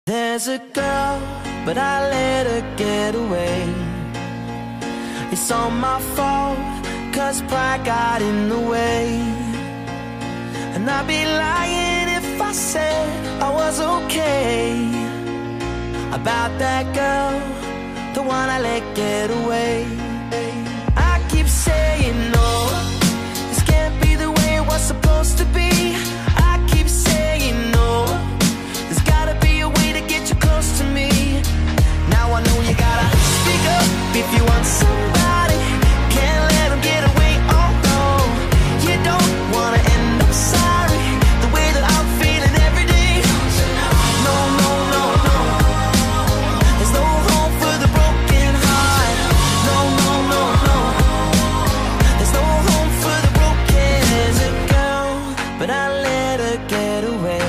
There's a girl, but I let her get away. It's all my fault, cause pride got in the way. And I'd be lying if I said I was okay about that girl, the one I let get away. I keep saying no, this can't be the way it was supposed to be. I keep saying no, there's gotta be a way to get you close to me. Now I know you gotta speak up if you want somebody. Can't let them get away, oh no. You don't wanna end up sorry, the way that I'm feeling every day. No, no, no, no, there's no hope for the broken heart. No, no, no, no, there's no hope for the broken. There's a girl, but I let her get away.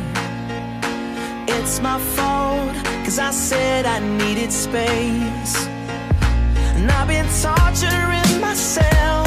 It's my fault, cause I said I needed space. And I've been torturing myself